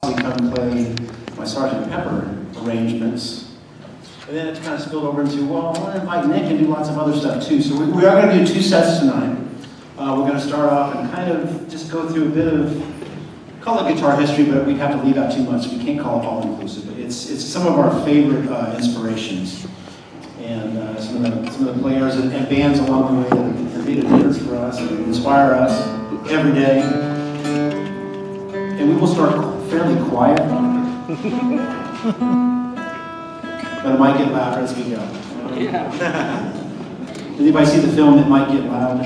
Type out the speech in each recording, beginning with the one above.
come and play my Sgt. Pepper arrangements. And then it kind of spilled over into, well, I want to invite Nick and do lots of other stuff too. So we are going to do 2 sets tonight. We're going to start off and kind of just go through a bit of, call it guitar history, but we'd have to leave out too much. We can't call it all inclusive. It's some of our favorite inspirations. And some of the players and bands along the way that have made a difference for us and inspire us every day. And we will start fairly quiet. But it might get louder as we go. Yeah. Anybody see the film It Might Get Loud?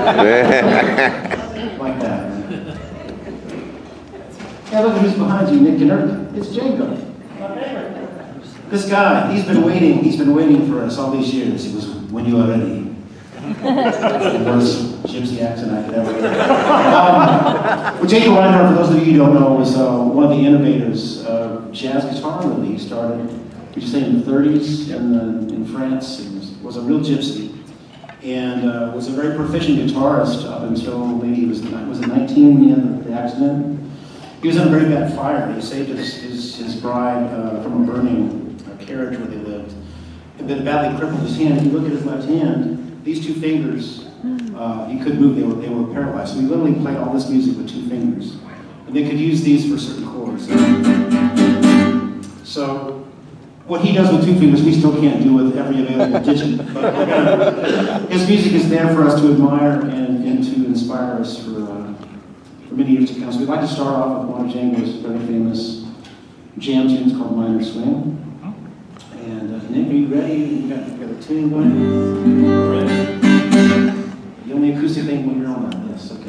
Like that. Yeah, look who's behind you, Nick Knirk. It's Django. My favorite. This guy, he's been waiting for us all these years. He was, when you are ready. The worst gypsy accent I could ever hear. Well, Django Reinhardt, for those of you who don't know, was one of the innovators of jazz guitar, really. He started, would you say, in the 30s in France. He was a real gypsy. And was a very proficient guitarist up until maybe he was it 19 when he had the accident? He was in a very bad fire. He saved his bride from a burning carriage where they lived. And then badly crippled his hand. If you look at his left hand, these 2 fingers, he couldn't move. They were paralyzed. So he literally played all this music with 2 fingers. And they could use these for certain chords. So what he does with 2 fingers, we still can't do with every available digit. But his music is there for us to admire and to inspire us for many years to come. So we'd like to start off with one of Django's very famous jam tunes called Minor Swing. And Nick, are you ready? You got the tuning going? Ready. The only acoustic thing when you're on that. Yes, okay.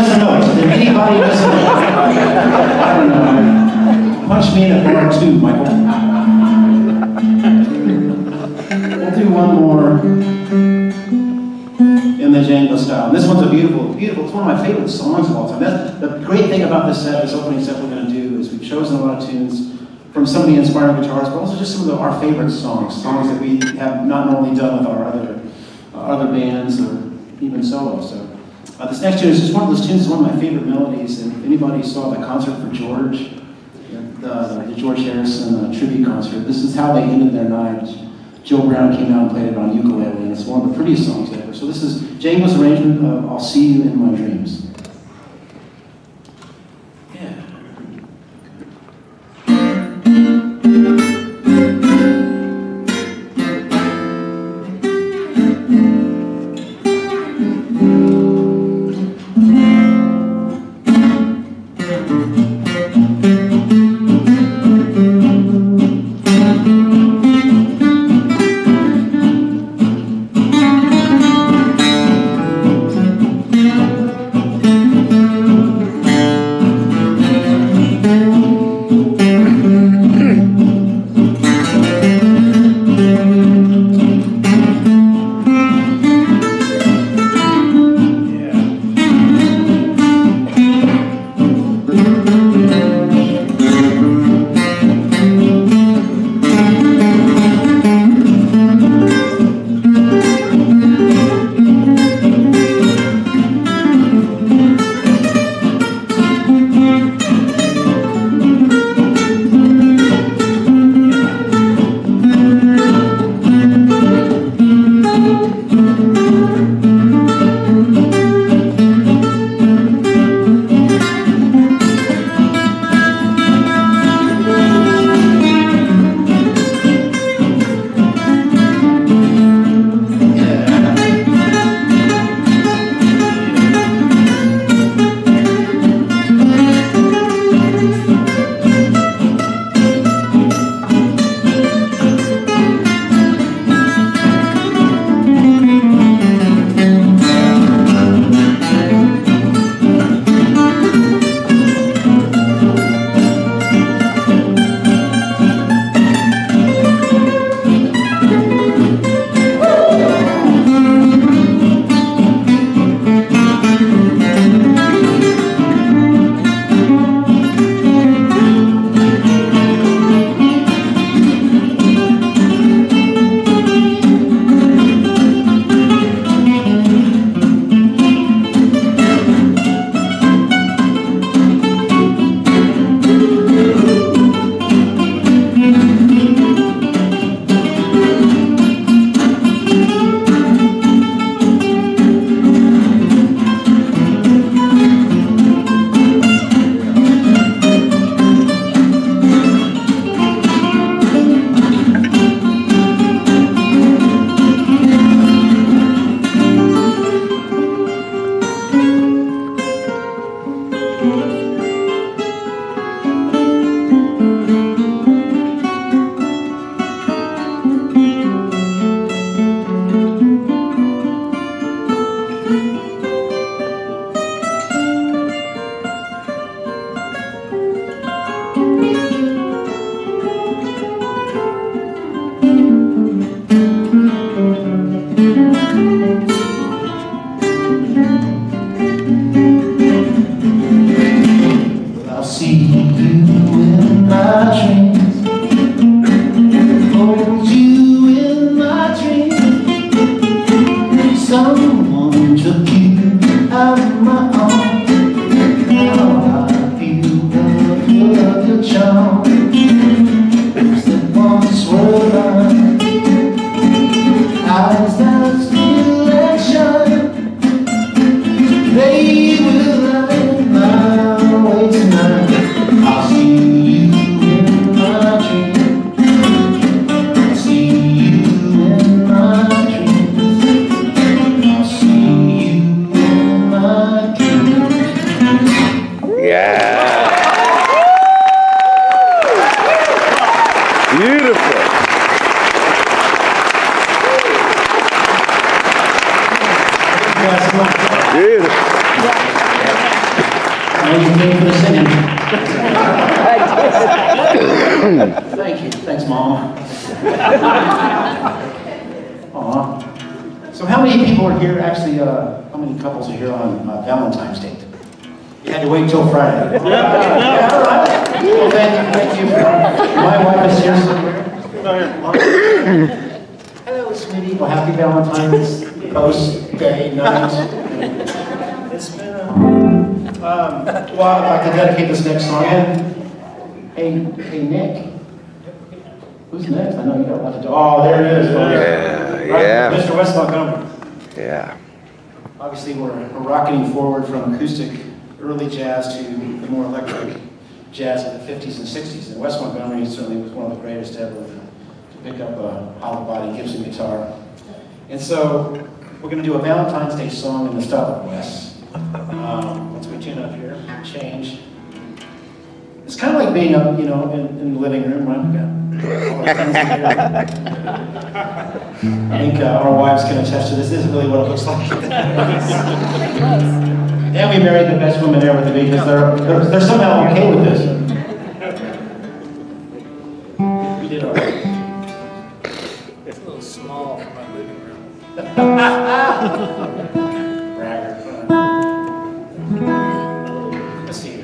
doesn't know it? If anybody doesn't know it? I don't know. Punch me in the bar too, Michael. We'll do one more in the Django style. And this one's a beautiful, it's one of my favorite songs of all time. That's the great thing about this set, this opening set we're going to do, is we've chosen a lot of tunes from some of the inspiring guitars, but also just some of our favorite songs that we have not normally done with our other bands or even solo. So this next tune is just one of those tunes. It's one of my favorite melodies. And if anybody saw the concert for George, the George Harrison tribute concert, this is how they ended their night. Joe Brown came out and played it on ukulele, and it's one of the prettiest songs ever. So this is Django's arrangement of "I'll See You in My Dreams." Thank you for the singing. Thank you. Thanks, Mom. Aw. So how many people are here, actually, how many couples are here on Valentine's Day? You had to wait till Friday. Yeah, all right. Well, thank you. My wife is here somewhere. Hello, sweetie. Well, happy Valentine's post-day night. It's been a while. I'd like to dedicate this next song. Hey, Nick. Who's next? I know you got a lot to do. Oh, there it is. Yeah. Mr. West Montgomery. Yeah. Obviously, we're rocketing forward from acoustic early jazz to the more electric jazz of the 50s and 60s. And Wes Montgomery certainly was one of the greatest ever to pick up a hollow body Gibson guitar. And so we're going to do a Valentine's Day song in the style of Wes. Once we tune up here, change. It's kind of like being up, you know, in the living room, right? We got all our things in here. I think our wives can attest to this. This is really what it looks like. And we married the best women ever to be, because they're somehow okay with this. We did all right. It's a little small for my living room. Bragger. Let's see.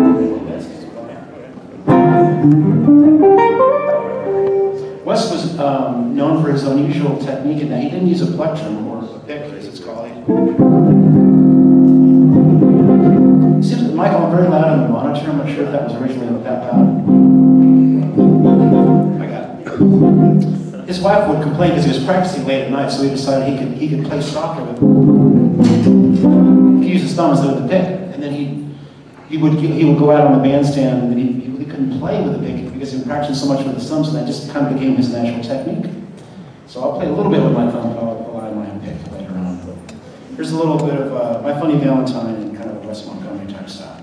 Wes was known for his unusual technique in that he didn't use a plectrum, or a pick, as it's called. It seems that Michael, I'm very loud on the monitor. I'm not sure if that was originally that loud. I got it. His wife would complain because he was practicing late at night, so he decided he could play soccer with. He used his thumb instead of the pick, and then he would go out on the bandstand, and he really couldn't play with the pick because he was practicing so much with his thumbs, and that just kind of became his natural technique. So I'll play a little bit with my thumb, but I'll rely on my pick later on. Here's a little bit of My Funny Valentine in kind of a Wes Montgomery type style.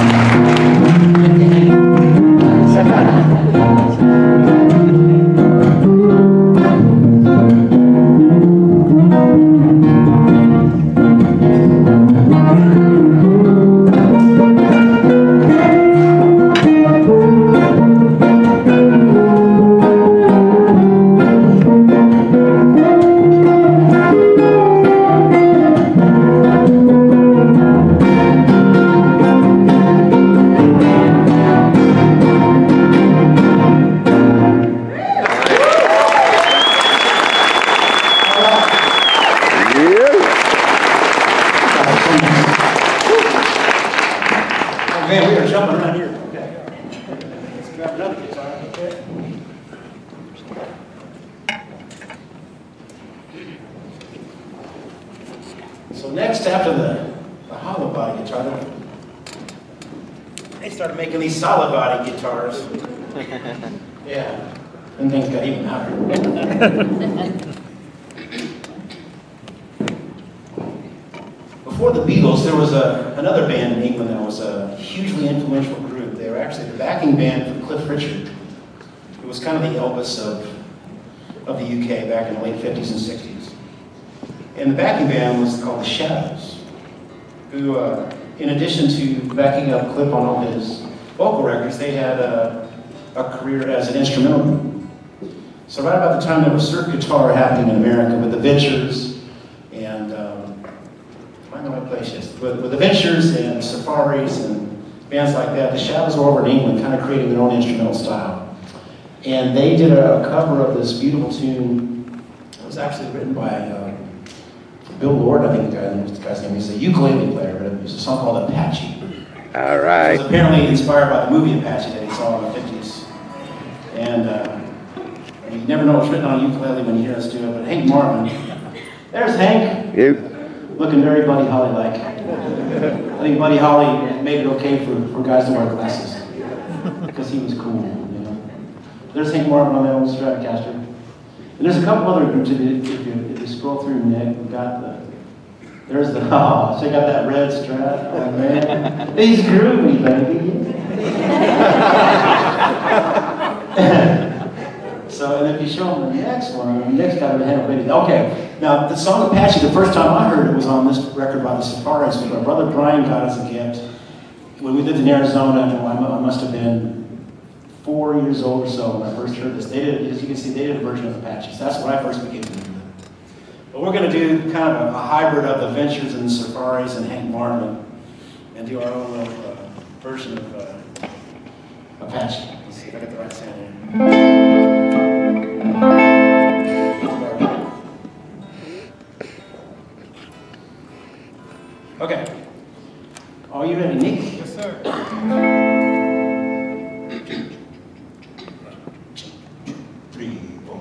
Man, we are jumping around here. Okay. Let's grab another guitar. Okay. So next, after the hollow body guitar, they started making these solid body guitars. Yeah. And things got even harder. Before the Beatles, there was another band in England that was a hugely influential group. They were actually the backing band for Cliff Richard. It was kind of the Elvis of the UK back in the late 50s and 60s. And the backing band was called the Shadows, who, in addition to backing up Cliff on all his vocal records, they had a career as an instrumental group. So right about the time there was surf guitar happening in America with the Ventures and with the Ventures and Safaris and bands like that, the Shadows were over in England kind of creating their own instrumental style. And they did a cover of this beautiful tune. It was actually written by Bill Lord, I think the guy's name. He's a ukulele player, but it was a song called Apache. All right. It was apparently inspired by the movie Apache that he saw in the 50s. And you never know what's written on a ukulele when you hear us do it, but Hank Marvin. There's Hank. You. Looking very Buddy Holly-like. I think Buddy Holly made it okay for guys to wear glasses. Because he was cool, you know. There's Hank Marvin on that old Stratocaster. And there's a couple other groups, if you scroll through, Nick, we've got there's so you got that red Strat, oh man. He's groovy, baby. So, and if you show them the next one, the next guy would have a video. Okay, now the song Apache, the first time I heard it was on this record by the Safaris, but my brother Brian got as a gift. When we lived in Arizona, I must have been 4 years old or so when I first heard this. They did, as you can see, they did a version of Apache. So that's when I first became familiar with it. But we're going to do kind of a hybrid of the Ventures and the Safaris and Hank Marvin and do our own little version of Apache. Let's see if I get the right sound here. Okay. Are you ready, Nick? Yes, sir. 3, 4.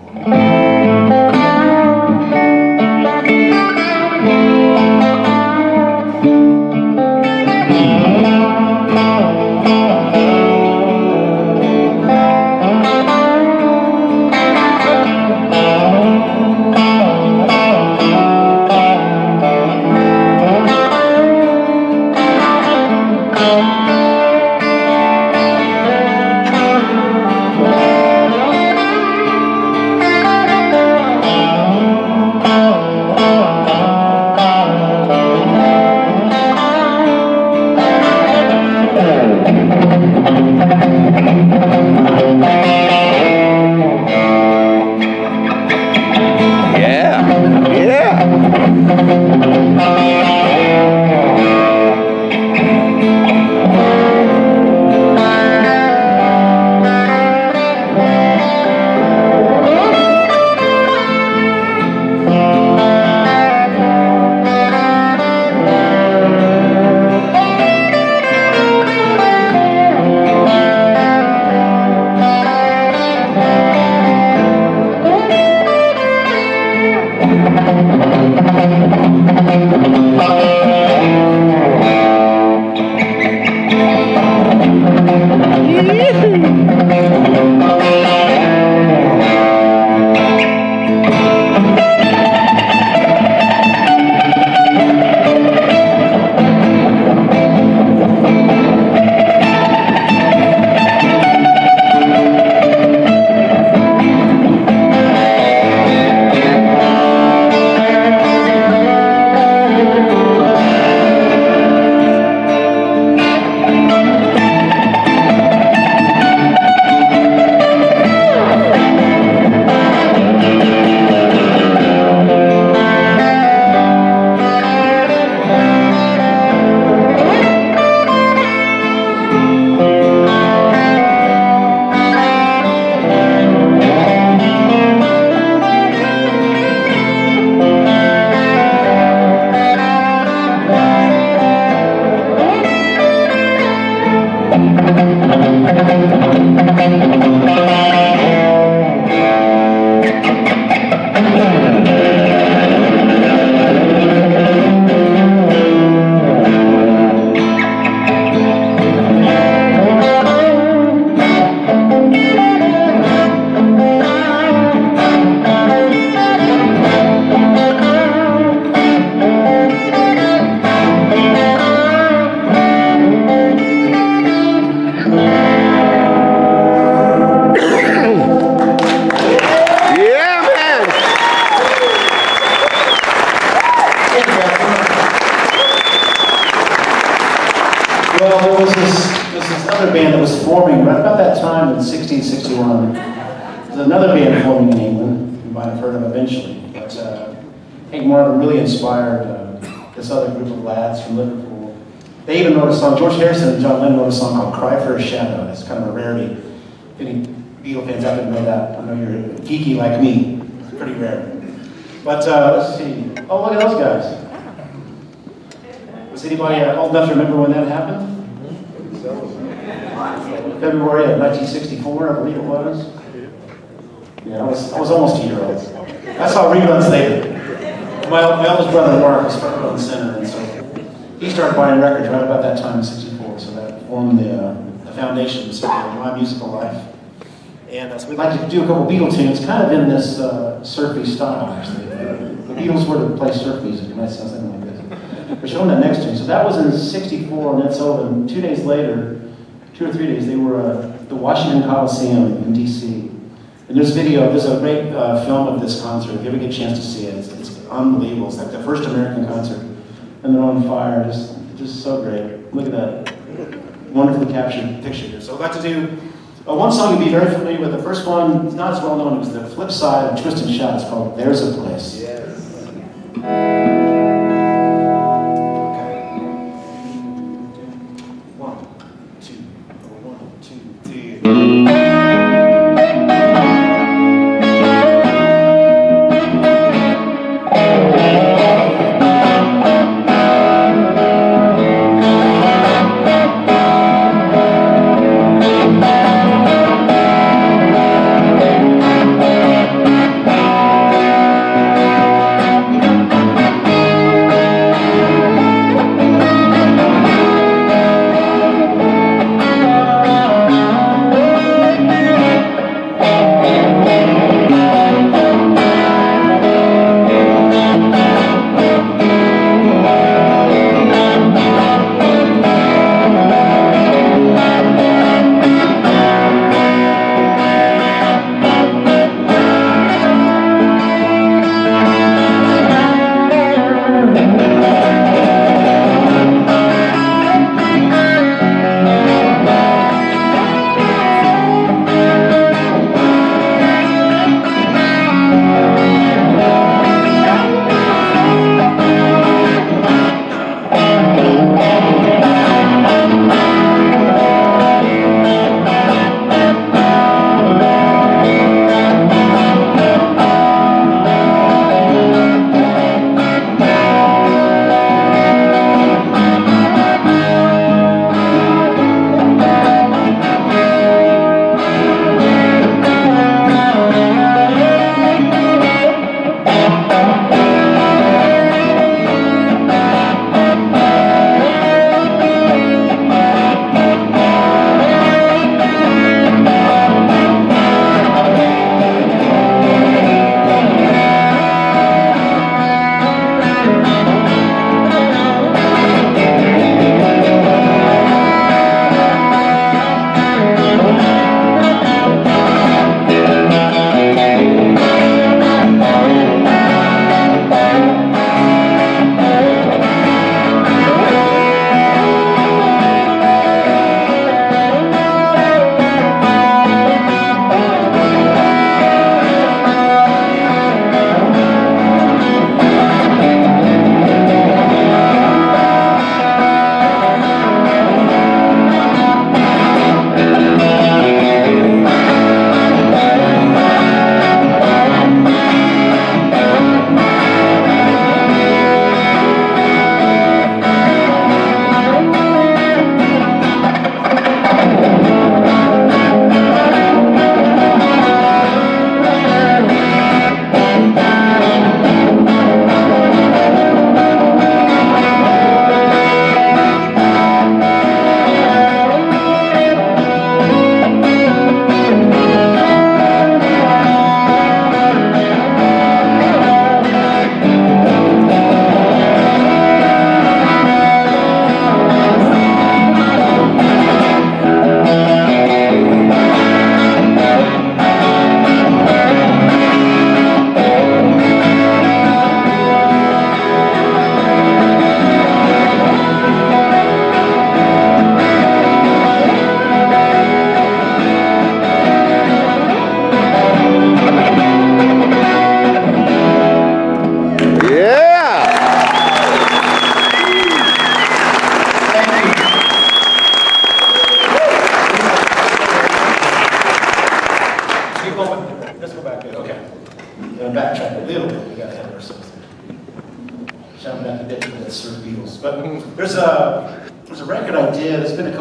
Well, there was this other band that was forming right about that time in 1661. There's another band forming in England, you might have heard of eventually. But Hank Marvin really inspired this other group of lads from Liverpool. They even wrote a song, George Harrison and John Lennon wrote a song called Cry for a Shadow. It's kind of a rarity. If any Beatle fans out there know that, I know you're geeky like me. It's pretty rare. But let's see. Oh, look at those guys. Was anybody old enough to remember when that happened? February of 1964, I believe it was. Yeah, I was almost a year old. I saw reruns later. My eldest brother Mark was front row and center, and so he started buying records right about that time in '64. So that formed the foundation of my musical life. And so we'd like to do a couple Beatle tunes, kind of in this surfy style. Actually, the Beatles were to play surf music. It might sound something like this. We're showing that next tune. So that was in '64, and that's over. And 2 days later. 2 or 3 days, they were at the Washington Coliseum in D.C. And there's video, there's a great film of this concert. If you ever get a chance to see it, it's unbelievable. It's like the first American concert. And they're on fire, just so great. Look at that wonderfully captured picture here. So I'd like to do one song you'll be very familiar with. The first one is not as well known. It was the flip side of Twist and Shout. It's called There's a Place. Yes.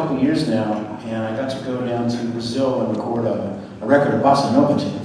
couple years now, and I got to go down to Brazil and record a record of bossa nova tunes.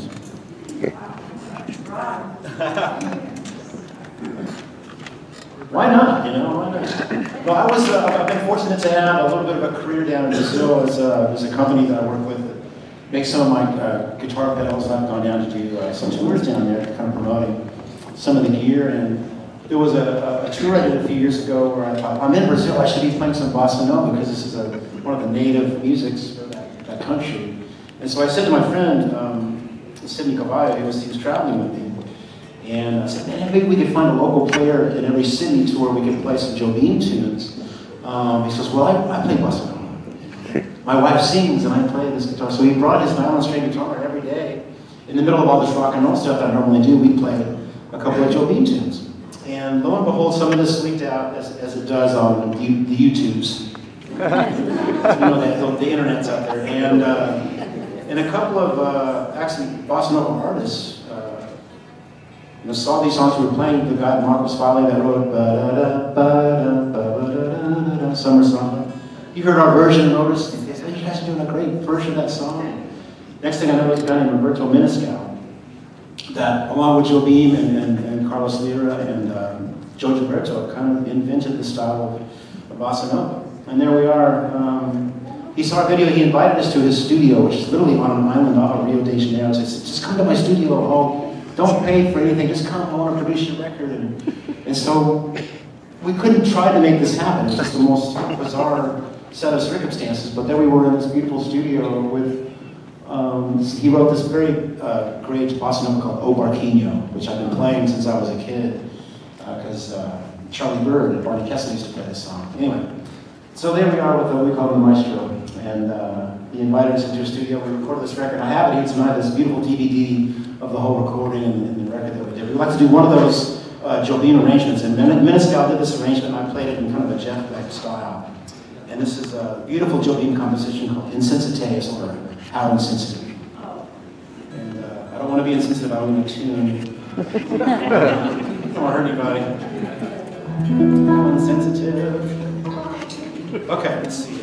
Why not? You know, why not? Well, I've been fortunate to have a little bit of a career down in Brazil. There's a company that I work with that makes some of my guitar pedals. I've gone down to do some tours down there, kind of promoting some of the gear. And there was a tour I did a few years ago where I thought, I'm in Brazil, I should be playing some bossa nova because this is one of the native musics for that country. And so I said to my friend, Sidney Cavallo, he was traveling with me. And I said, man, maybe we could find a local player in every city to where we could play some Jobim tunes. He says, well, I play bossa nova. My wife sings and I play this guitar. So he brought his violin string guitar every day. In the middle of all this rock and roll stuff that I normally do, we played a couple of Jobim tunes. And lo and behold, some of this leaked out as it does on the YouTubes. You know, the internet's out there. And a couple of actually bossa nova artists saw these songs we were playing. The guy Marcos Valle that wrote Summer Song. He heard our version and noticed, he said, you guys are doing a great version of that song. Next thing I know, was a guy named Roberto Menescal that, along with Jobim and Carlos Lira and Joe Gilberto, kind of invented the style of bossa nova. And there we are. He saw our video. He invited us to his studio, which is literally on an island off of Rio de Janeiro. He said, just come to my studio. Don't pay for anything, just come, I want to produce your record. And so we couldn't try to make this happen. It's just the most bizarre set of circumstances. But there we were in this beautiful studio with, he wrote this very great bossa nova called O Barquinho, which I've been playing since I was a kid, because Charlie Bird and Barney Kessel used to play this song. Anyway, so there we are with what we call the maestro. And he invited us into his studio. We recorded this record. I have it here tonight, this beautiful DVD of the whole recording and the record that we did. We'd like to do one of those Jobim arrangements, and Menescal did this arrangement, and I played it in kind of a Jeff Beck style. And this is a beautiful Jobim composition called Insensitez, or How Insensitive. And I don't want to be insensitive, I want to tune. I don't want to hurt anybody. How insensitive. Okay, let's see.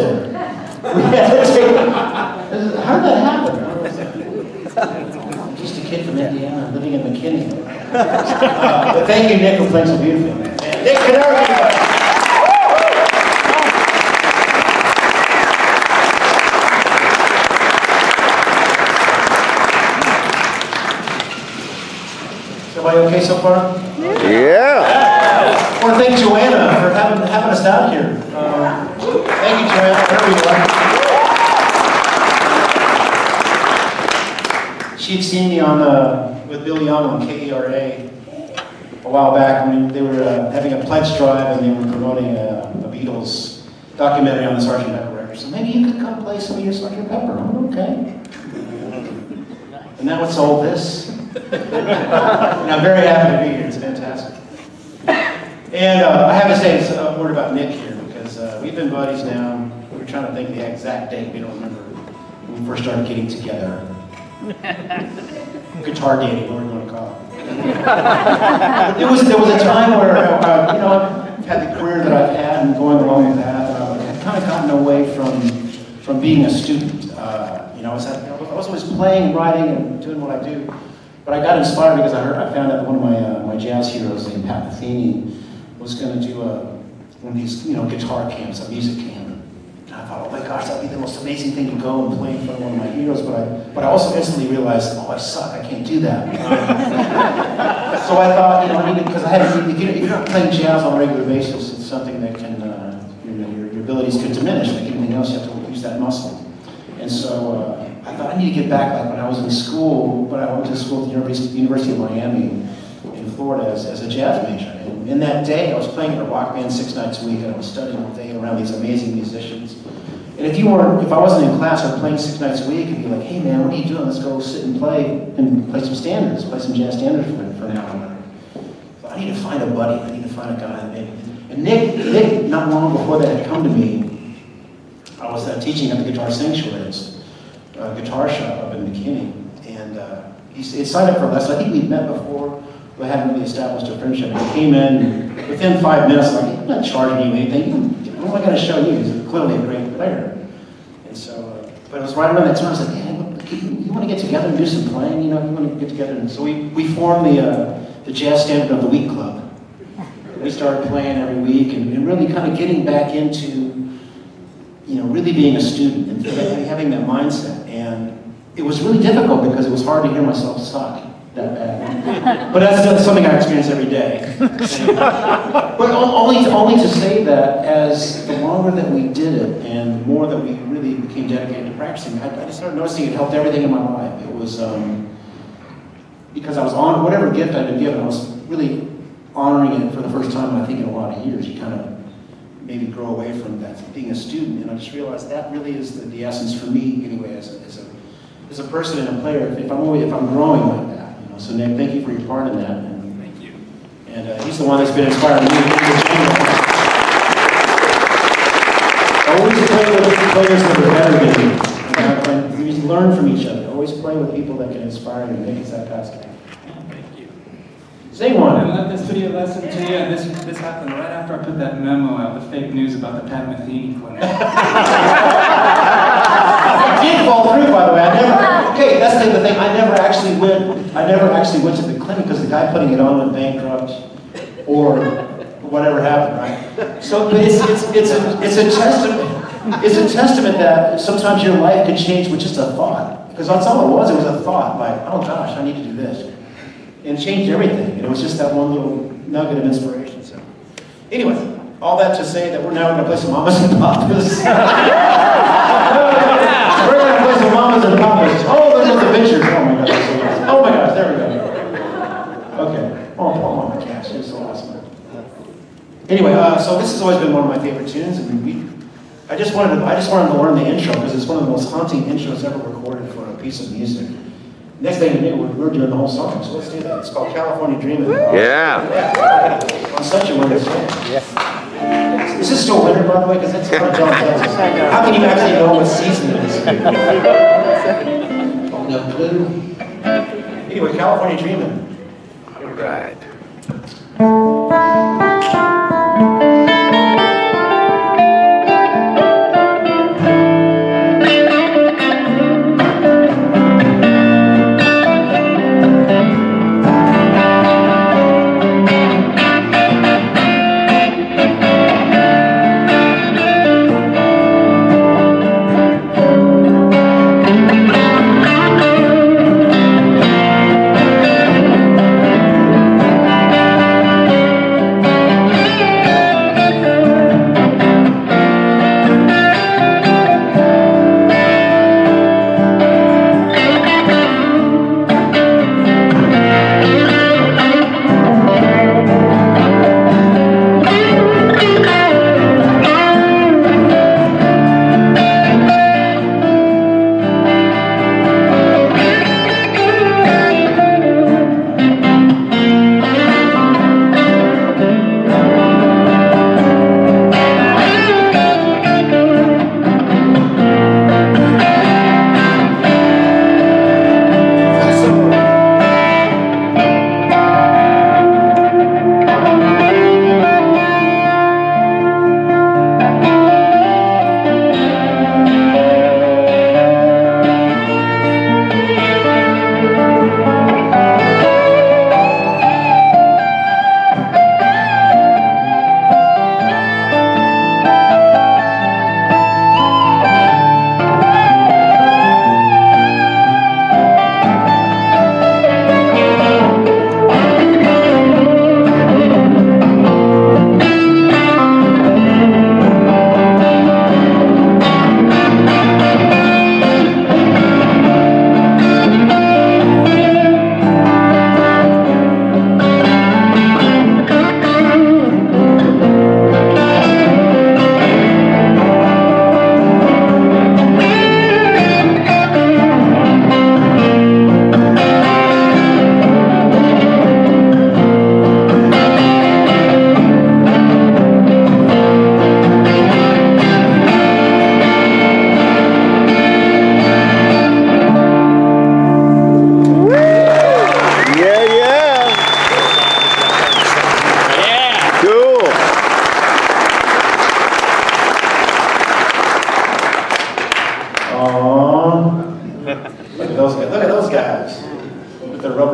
there. We had to take, how did that happen? I'm just a kid from Indiana living in McKinney. But thank you, Nick, for playing so beautifully. Nick Knirk. Everybody okay so far? Yeah. I want to thank Joanna for having us out here. Thank you, Joanna, wherever you are. She'd seen me on with Bill Young on KERA a while back when they were having a pledge drive and they were promoting a Beatles documentary on the Sgt. Pepper record. So maybe you could come play some of your Sgt. Pepper. Oh, okay. And now it's all this. And I'm very happy to be here. It's fantastic. And I have to say a word about Nick here because we've been buddies now. We were trying to think the exact date. We don't remember when we first started getting together. Guitar dating, what are we going to call it? There was a time where you know, I've had the career that I've had and going along the path, and I've kind of gotten away from being a student. You know, I was always playing and writing and doing what I do. But I got inspired because I found out one of my jazz heroes named Pat Metheny was going to do one of these, you know, guitar camps, a music camp. And I thought, oh my gosh, that'd be the most amazing thing to go and play in front of one of my heroes. But I also instantly realized, oh, I suck, I can't do that. So I thought, you know, because if you're not playing jazz on a regular basis, it's something that can, your abilities could diminish. Like anything else, you have to use that muscle. And so I thought I need to get back like when I was in school, but I went to school at the University of Miami in Florida as a jazz major. And in that day, I was playing in a rock band 6 nights a week, and I was studying all day around these amazing musicians. And if I wasn't in class or playing 6 nights a week, I'd be like, hey man, what are you doing? Let's go sit and play some standards, play some jazz standards for an hour. So I need to find a buddy, I need to find a guy. And Nick, not long before that had come to me, I was teaching at the Guitar Sanctuary, a guitar shop up in McKinney, and he signed up for a lesson. I think we'd met before, but hadn't really established a friendship. He came in, within 5 minutes, like, I'm not charging you anything. What am I going to show you? He's clearly a great player. And so, but it was right around that time, I was like, hey, you want to get together and do some playing? You know, you want to get together? And so we formed the Jazz Standard of the Week Club. We started playing every week and really kind of getting back into, you know, really being a student and having that mindset. And it was really difficult because it was hard to hear myself suck that bad. But that's something I experience every day. But only to say that as the longer that we did it and the more that we really became dedicated to practicing, I just started noticing it helped everything in my life. It was because I was on whatever gift I'd been given, I was really honoring it for the first time, I think, in a lot of years. You kind of maybe grow away from that, being a student, and I just realized that really is the essence for me, anyway, as a person and a player. If I'm growing like that, you know. So Nick, thank you for your part in that. And, thank you. And he's the one that's been inspiring me. Always play with players that are better than you. We learn from each other. Always play with people that can inspire you. Nick is that guy. Say one. I love this video lesson to you, and this happened right after I put that memo out, the fake news about the Pat Metheny clinic. It did fall through, by the way. Okay, that's the thing. I never actually went to the clinic because the guy putting it on went bankrupt, or whatever happened, right? So, but it's a testament that sometimes your life can change with just a thought. Because that's all it was. It was a thought, like, oh gosh, I need to do this. And it changed everything. And it was just that one little nugget of inspiration. So, anyway, all that to say that we're now going to play some mamas and papas. We're going to play some mamas and papas. Oh, there's the pictures. Oh my gosh. Oh my gosh, there we go. Okay. Oh, my gosh, it's so awesome. Anyway, so this has always been one of my favorite tunes, and I just wanted to learn the intro because it's one of the most haunting intros ever recorded for a piece of music. Next thing you knew, we're doing the whole song, so let's do that. It's called California Dreamin'. Yeah. On such a winter's day. Yeah. Is this still winter, by the way? Because that's how John tells us. How can you actually know what season it is? No clue. Anyway, California Dreamin'. Right.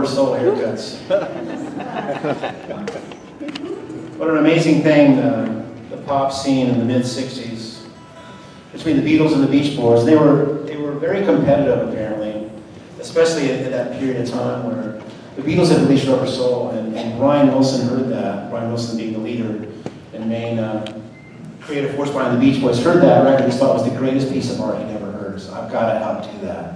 rubber sole haircuts. What an amazing thing, the pop scene in the mid-60s between the Beatles and the Beach Boys. They were very competitive, apparently, especially at that period of time where the Beatles had released Rubber Soul, and Brian Wilson heard that. Brian Wilson, being the leader and main creative force behind the Beach Boys, heard that record and thought it was the greatest piece of art he'd ever heard. So I've got to outdo that.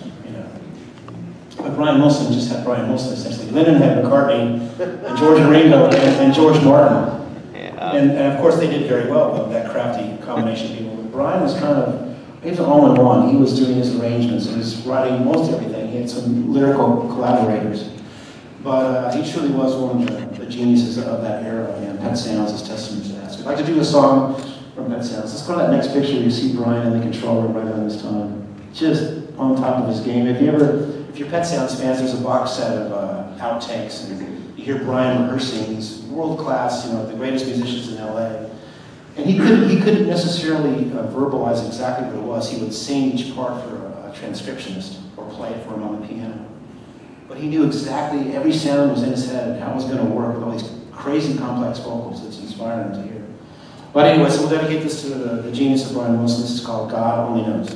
But Brian Wilson just had Brian Wilson, essentially. Lennon had McCartney, and George and Ringo, and George Martin. Yeah. And of course they did very well, though, that crafty combination of people. But Brian was he was an all-in-one. He was doing his arrangements, he was writing most everything. He had some lyrical collaborators. But he truly was one of the geniuses of that era, and Pet Sounds is testament to that. So I'd like to do a song from Pet Sounds. Let's go to that next picture. You see Brian in the control room right around this time. Just on top of his game. If you're Pet Sounds fans, there's a box set of outtakes, and you hear Brian rehearsing. He's world-class, the greatest musicians in LA. And he couldn't necessarily verbalize exactly what it was. He would sing each part for a transcriptionist or play it for him on the piano. But he knew exactly every sound was in his head and how it was going to work with all these crazy complex vocals. It's inspiring to hear. But anyway, so we'll dedicate this to the genius of Brian Wilson. This is called God Only Knows.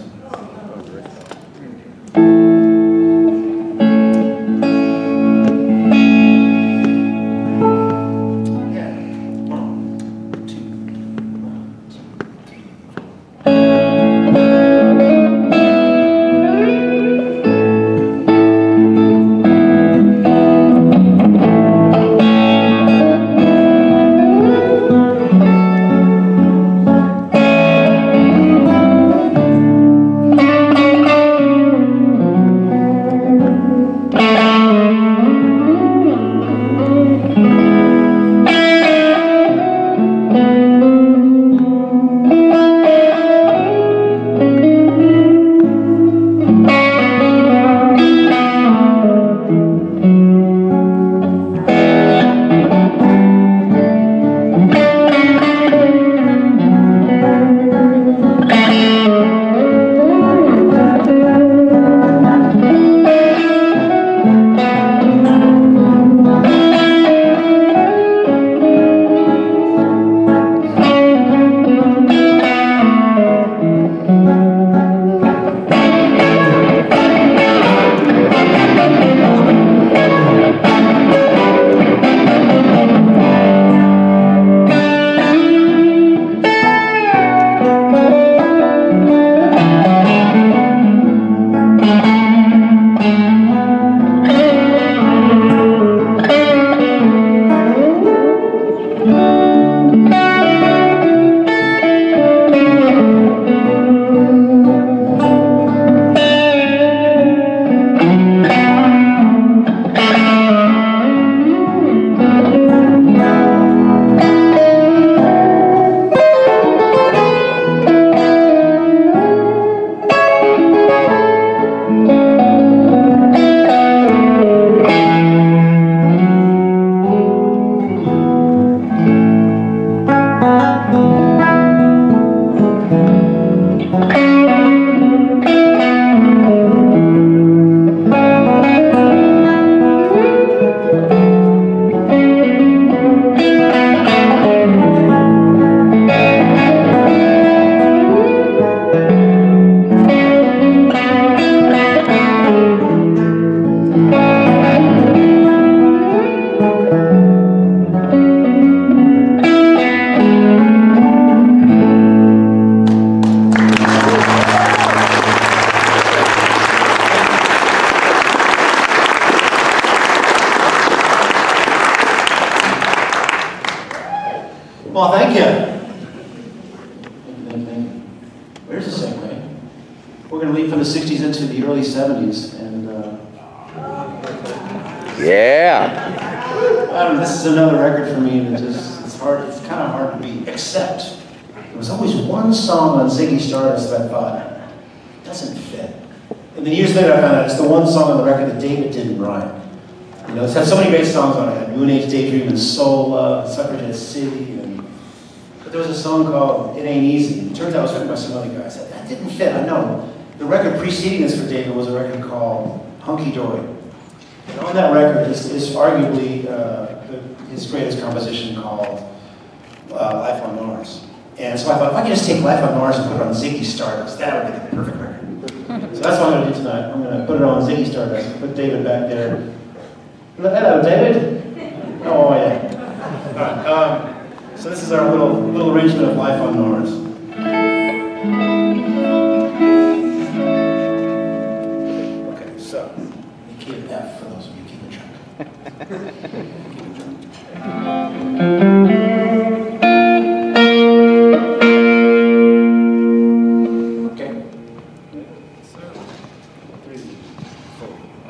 Well, thank you. Thank you. Where's the segue? We're going to leap from the 60s into the early 70s, and yeah. I don't know, this is another record for me that it's kind of hard to beat, except there was always one song on Ziggy Stardust that I thought, doesn't fit. And then years later I found out it's the one song on the record that David didn't write. You know, it's had so many great songs on it. It had Moon Age Daydream and Soul Love, Suffragette City, but there was a song called It Ain't Easy. It turns out it was written by some other guy. I said, that didn't fit. I know. The record preceding this for David was a record called Hunky Dory. And on that record is arguably his greatest composition called Life on Mars. And so I thought, if I could just take Life on Mars and put it on Ziggy Stardust, that would be the perfect record. So that's what I'm going to do tonight. I'm going to put it on Ziggy Stardust, put David back there. Hello, David. Oh, yeah. All right, so this is our little arrangement of Life on Mars. Okay, so you key it F for those of you keeping track. Okay. So 3, 4.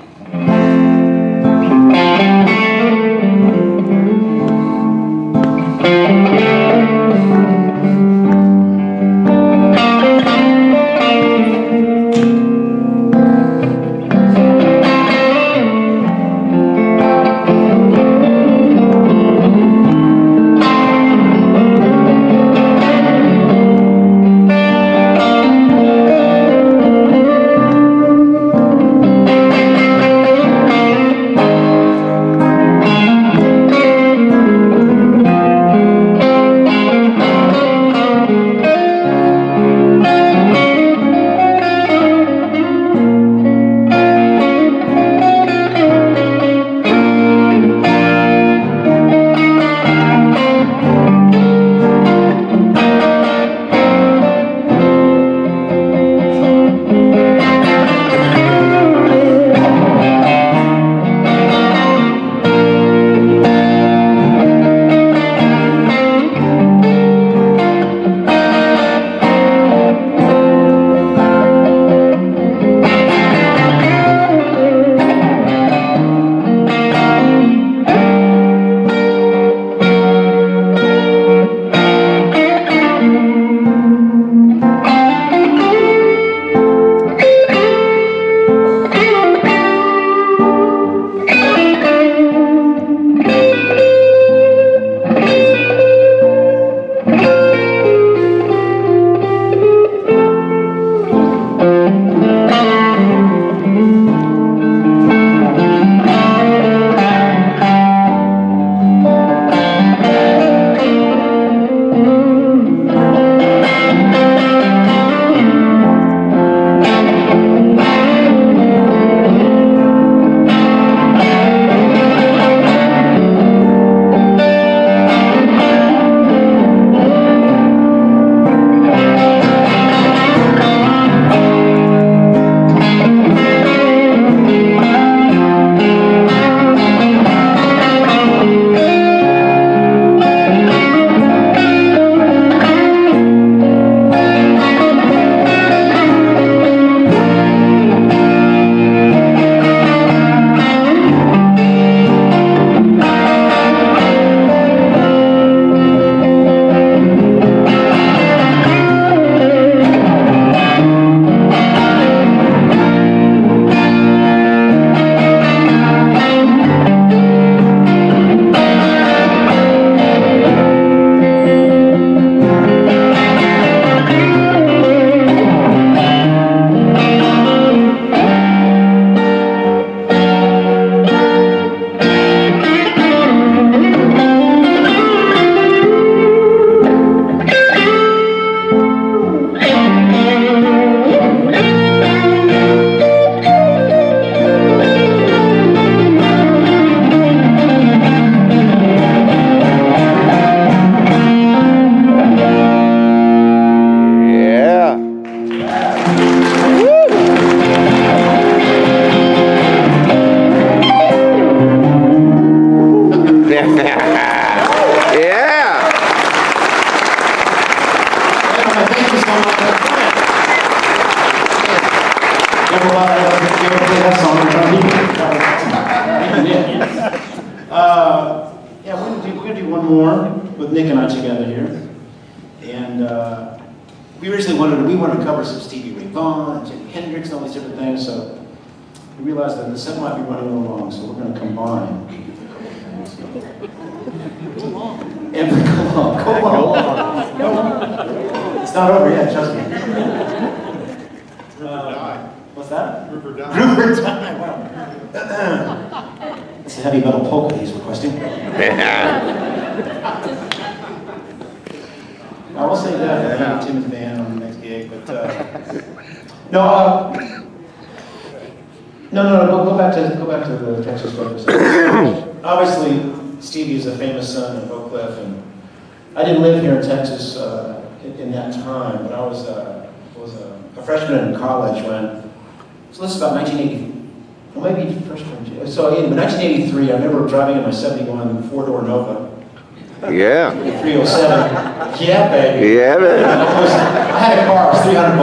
Yeah, we're gonna do one more with Nick and I together here, and we originally wanted to cover some Stevie Ray Vaughan and Jimi Hendrix and all these different things. So we realized that the set might be running a little long, so we're going to combine. Too long. And go long. It's not over yet, trust me. What's that? River Dye. River Dye, wow. It's a heavy metal polka he's requesting. I will say that, I need Timmons band on the next gig, but go back to the Texas focus. Obviously, Stevie is a famous son of Oak Cliff, and I didn't live here in Texas in that time, but I was a freshman in college when, so this is about 1980, well maybe freshman, so in 1983, I remember driving in my 71 four-door Nova. Yeah. 307. Yeah, baby. Yeah, man. I had a car, it was $300.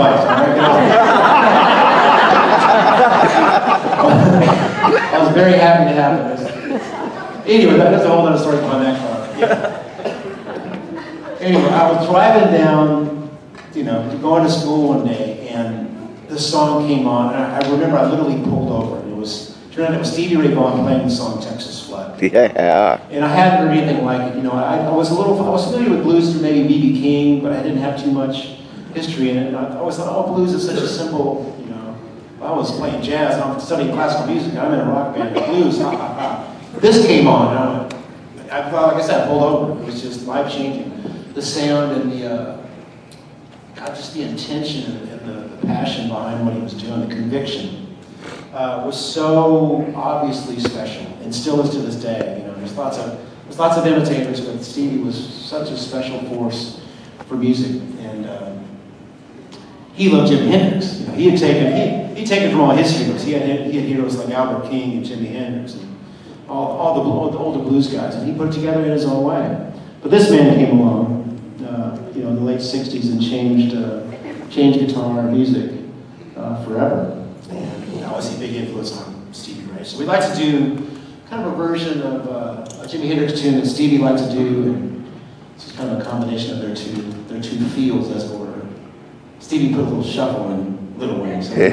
I was very happy to have this. Anyway, that's a whole other story behind that car. Yeah. Anyway, I was driving down, going to school one day, and this song came on, and I remember I literally pulled over, and turned out it was Stevie Ray Vaughan playing the song Texas Flood. Yeah. And I hadn't heard anything like it. I was familiar with blues through maybe B.B. King, but I didn't have too much history in it. And I always thought, oh, blues is such a simple, I was playing jazz, and I'm studying classical music, I'm in a rock band, blues, This came on, and I thought, like I said, I pulled over. It was just life-changing. The sound and just the intention and the passion behind what he was doing, the conviction. Was so obviously special, and still is to this day. There's lots of imitators, but Stevie was such a special force for music, and he loved Jimi Hendrix. He'd taken from all his heroes. He had heroes like Albert King and Jimi Hendrix and all the older blues guys, and he put it together in his own way. But this man came along, in the late '60s and changed guitar music forever. And obviously a big influence on Stevie Ray. So we'd like to do kind of a version of a Jimi Hendrix tune that Stevie liked to do, and it's kind of a combination of their two fields, as it were. Stevie put a little shuffle in Little Wing. So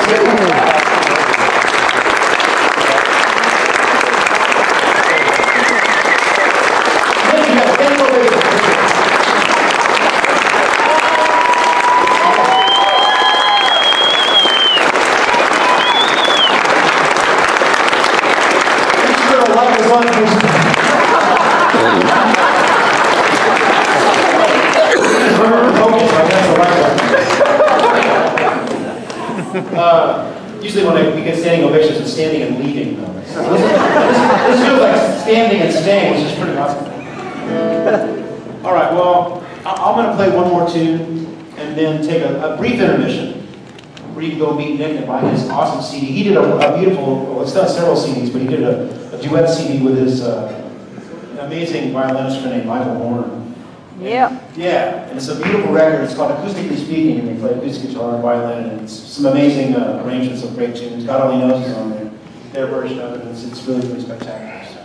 Usually when we get standing ovations, it's standing and leaving. This feels like standing and staying, which is pretty awesome. All right, well, I'm going to play one more tune and then take a brief intermission where you can go meet Nick and buy his awesome CD. He did a beautiful, well, it's done several CDs, but he did a duet CD with his amazing violinist friend named Michael Horn. Yeah. Yeah, and it's a beautiful record. It's called Acoustically Speaking, and they play acoustic guitar and violin, and it's some amazing arrangements of great tunes. God Only Knows is on there, their version of it. It's really, really spectacular. So.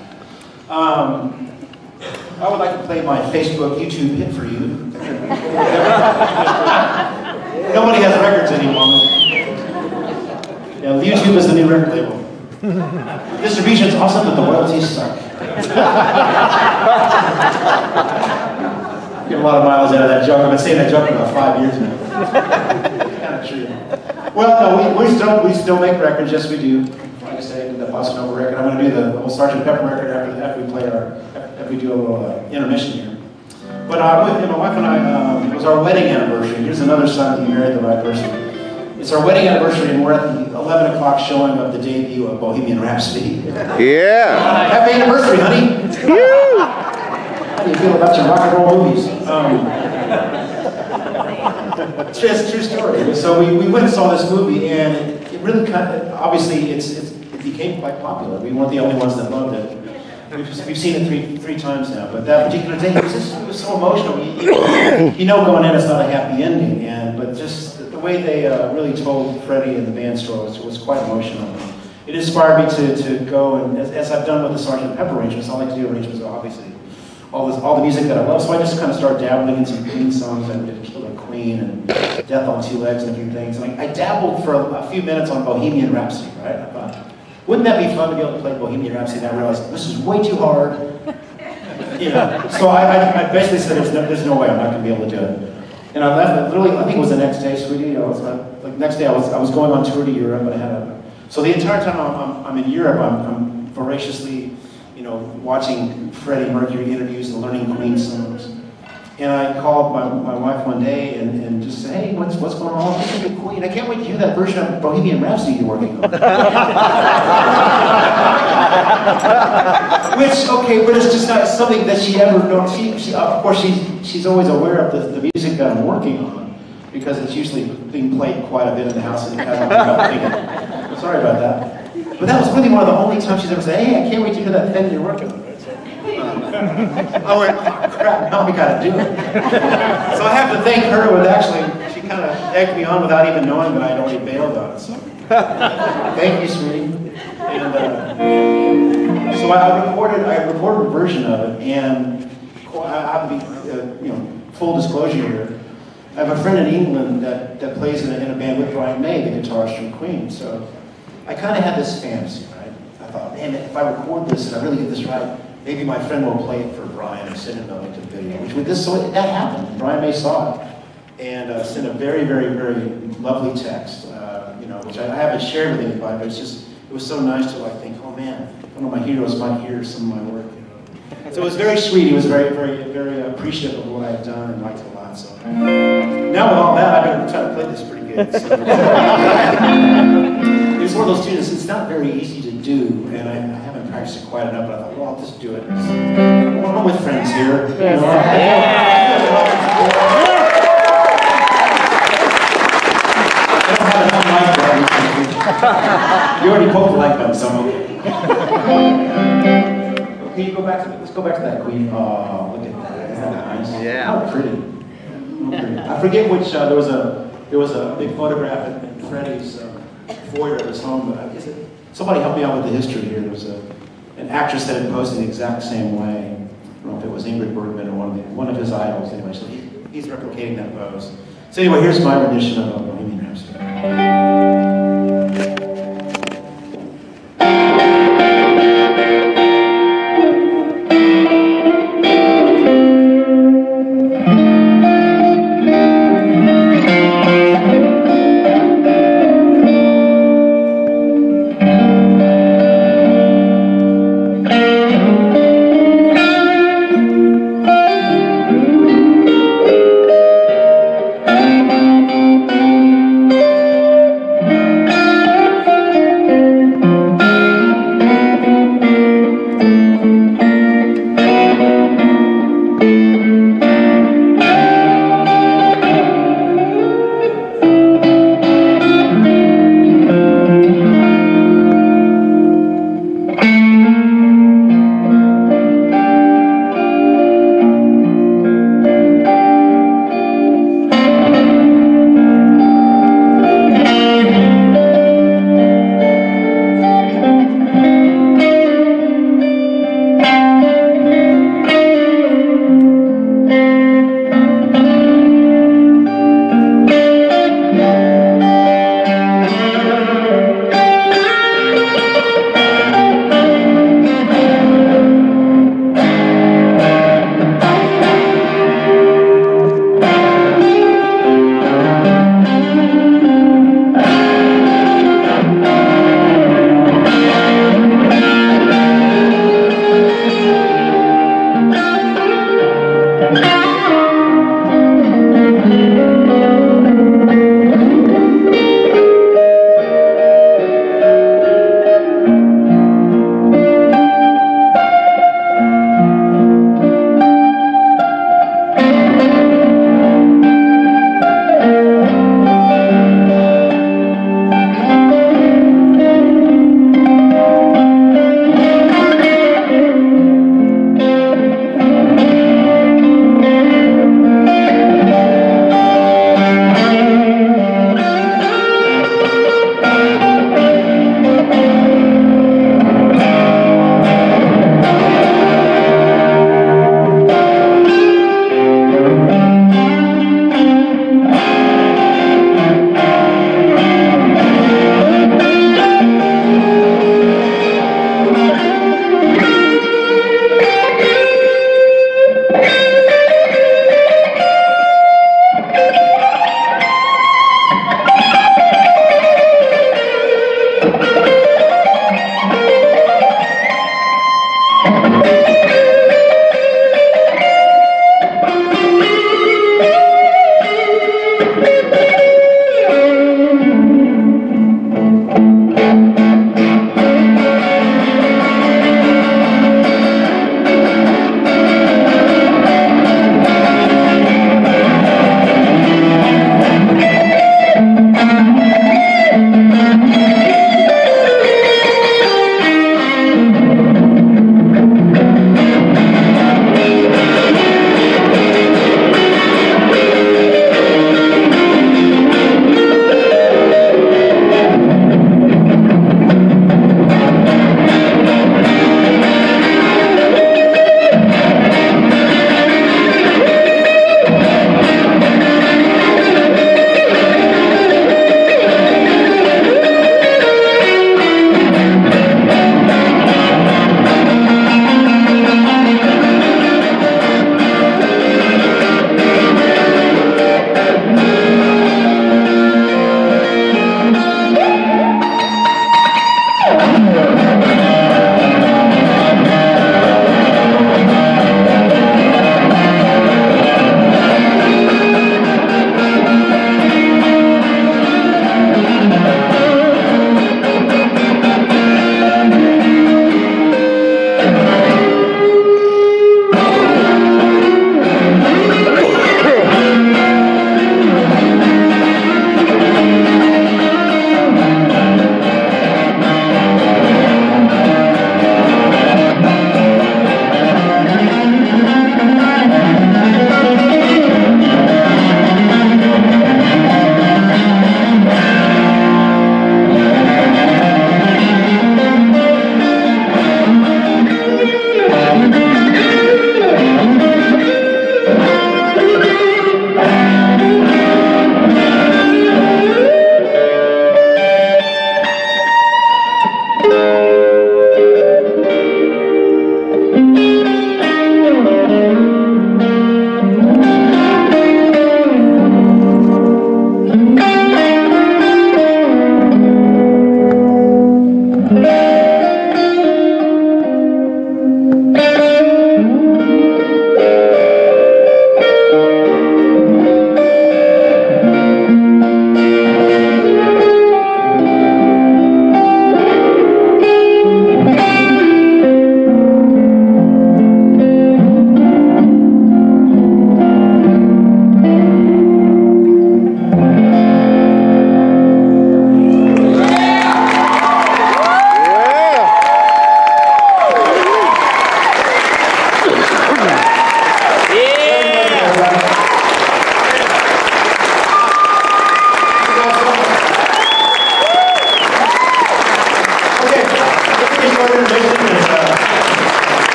I would like to play my Facebook, YouTube hit for you. Nobody has records anymore. Yeah, YouTube is the new record label. Distribution's awesome, but the royalties suck. Get a lot of miles out of that joke. I've been saying that joke for about 5 years now. Kind of true. Well, no, we still make records. Yes, we do. Like I said, the Bossa Nova record. I'm going to do the old Sgt. Pepper record after we play after we do a little intermission here. But my wife and I, it was our wedding anniversary. Here's another sign that you married the right person. It's our wedding anniversary, and we're at the 11 o'clock showing of the debut of Bohemian Rhapsody. Yeah. Happy anniversary, honey. How do you feel about your rock and roll movies? It's a true story. So we went and saw this movie, and it really kind of, obviously, it became quite popular. We weren't the only ones that loved it. We've seen it three times now, but that particular day, it was so emotional. You know going in, it's not a happy ending, but just the way they really told Freddie and the band story was quite emotional. It inspired me to go, and as I've done with the Sgt. Pepper arrangements, I like to do arrangements, obviously. All the music that I love, so I just kind of started dabbling in some Queen songs. I did Killer Queen and Death on Two Legs and a few things. And I dabbled for a few minutes on Bohemian Rhapsody, right? I thought, wouldn't that be fun to be able to play Bohemian Rhapsody? And I realized this is way too hard. So I basically said there's no way I'm not going to be able to do it. And I left. Literally, I think it was the next day, sweetie. Like next day, I was going on tour to Europe, and so the entire time I'm in Europe, I'm voraciously, watching Freddie Mercury interviews and learning Queen songs. And I called my wife one day and just said, hey, what's going on with the Queen? I can't wait to hear that version of Bohemian Rhapsody you're working on. Which, okay, but it's just not something that she ever knows. Of course, she's always aware of the music that I'm working on, because it's usually being played quite a bit in the house. And sorry about that. But that was really one of the only times she's ever said, hey, I can't wait to hear that thing you're working on. I went, oh, crap, now we gotta do it. So I have to thank her with she kind of egged me on without even knowing that I'd already bailed on it. So thank you, sweetie. And so I recorded a version of it, and I have to be, full disclosure here. I have a friend in England that plays in a band with Brian May, the guitarist from Queen. So I kind of had this fantasy, right? I thought, man, if I record this and I really get this right, maybe my friend will play it for Brian and send him the link to the video. So that happened. Brian May saw it and sent a very, very, very lovely text, which I haven't shared with anybody, but it was so nice to think, oh man, one of my heroes might hear some of my work. So it was very sweet. He was very, very, very appreciative of what I had done and liked it a lot. So now with all that, I've been trying to play this pretty good. So. It's one of those tunes. It's not very easy to do, and I haven't practiced it quite enough. But I thought, well, I'll just do it. I'm with friends here. I don't have enough mic button. You already poked the like button, so I'm okay. Can you go back to? Let's go back to that Queen. Oh, look at that! Isn't that nice? Yeah. How pretty. I forget which. There was a big photograph in Freddie's foyer of his home. But somebody help me out with the history here. There was an actress that had posed the exact same way. I don't know if it was Ingrid Bergman or one of his idols. Anyway, so he's replicating that pose. So anyway, here's my rendition of Bohemian Rhapsody.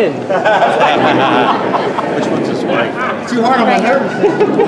Timmons. Which one's his wife? Too hard on my nervous system.